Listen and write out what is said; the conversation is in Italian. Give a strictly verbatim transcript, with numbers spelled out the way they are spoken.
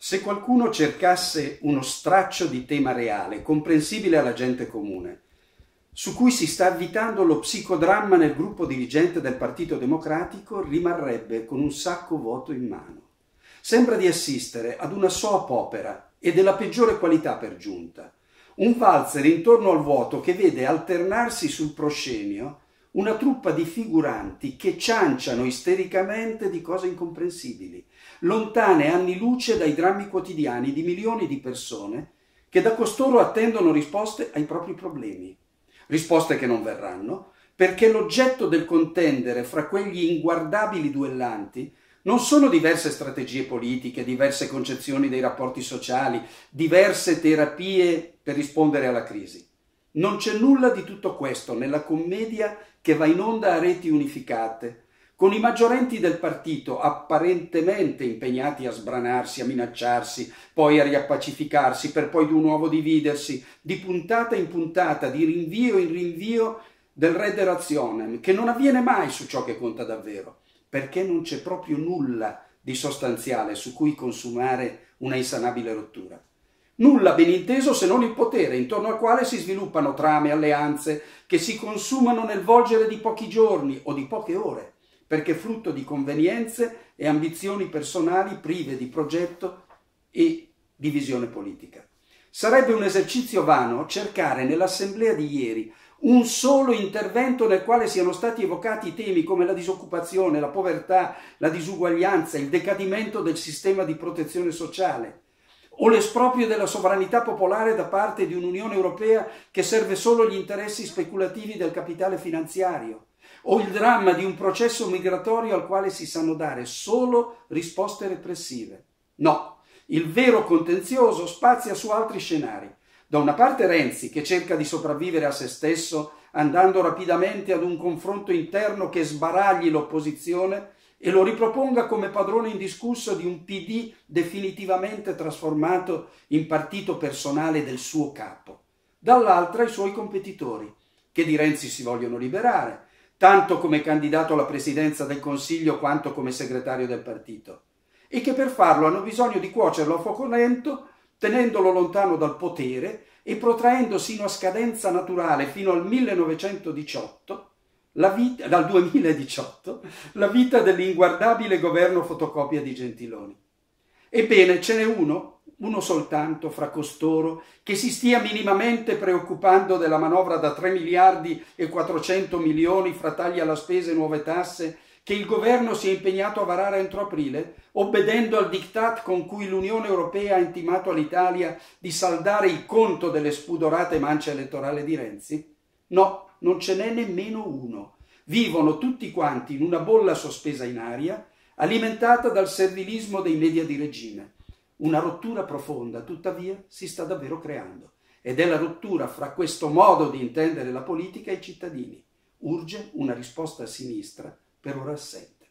Se qualcuno cercasse uno straccio di tema reale, comprensibile alla gente comune, su cui si sta avvitando lo psicodramma nel gruppo dirigente del Partito Democratico, rimarrebbe con un sacco vuoto in mano. Sembra di assistere ad una soap opera e della peggiore qualità per giunta. Un valzer intorno al vuoto che vede alternarsi sul proscenio una truppa di figuranti che cianciano istericamente di cose incomprensibili, lontane anni luce dai drammi quotidiani di milioni di persone che da costoro attendono risposte ai propri problemi. Risposte che non verranno, perché l'oggetto del contendere fra quegli inguardabili duellanti non sono diverse strategie politiche, diverse concezioni dei rapporti sociali, diverse terapie per rispondere alla crisi. Non c'è nulla di tutto questo nella commedia che va in onda a reti unificate, con i maggiorenti del partito apparentemente impegnati a sbranarsi, a minacciarsi, poi a riappacificarsi, per poi di nuovo dividersi, di puntata in puntata, di rinvio in rinvio del redde rationem, che non avviene mai su ciò che conta davvero, perché non c'è proprio nulla di sostanziale su cui consumare una insanabile rottura. Nulla ben inteso se non il potere, intorno al quale si sviluppano trame, alleanze, che si consumano nel volgere di pochi giorni o di poche ore, perché frutto di convenienze e ambizioni personali prive di progetto e di visione politica. Sarebbe un esercizio vano cercare nell'assemblea di ieri un solo intervento nel quale siano stati evocati temi come la disoccupazione, la povertà, la disuguaglianza, il decadimento del sistema di protezione sociale, o l'esproprio della sovranità popolare da parte di un'Unione Europea che serve solo gli interessi speculativi del capitale finanziario, o il dramma di un processo migratorio al quale si sanno dare solo risposte repressive. No, il vero contenzioso spazia su altri scenari. Da una parte Renzi, che cerca di sopravvivere a se stesso andando rapidamente ad un confronto interno che sbaragli l'opposizione e lo riproponga come padrone indiscusso di un P D definitivamente trasformato in partito personale del suo capo. Dall'altra i suoi competitori, che di Renzi si vogliono liberare, tanto come candidato alla presidenza del Consiglio quanto come segretario del partito, e che per farlo hanno bisogno di cuocerlo a fuoco lento, tenendolo lontano dal potere e protraendo sino a scadenza naturale fino al millenovecentodiciotto, la vita, dal duemiladiciotto, la vita dell'inguardabile governo fotocopia di Gentiloni. Ebbene, ce n'è uno, uno soltanto fra costoro, che si stia minimamente preoccupando della manovra da tre miliardi e quattrocento milioni fra tagli alla spesa e nuove tasse, che il governo si è impegnato a varare entro aprile, obbedendo al diktat con cui l'Unione Europea ha intimato all'Italia di saldare il conto delle spudorate mance elettorali di Renzi? No, non ce n'è nemmeno uno. Vivono tutti quanti in una bolla sospesa in aria, alimentata dal servilismo dei media di regime. Una rottura profonda, tuttavia, si sta davvero creando. Ed è la rottura fra questo modo di intendere la politica e i cittadini. Urge una risposta a sinistra, per ora assente.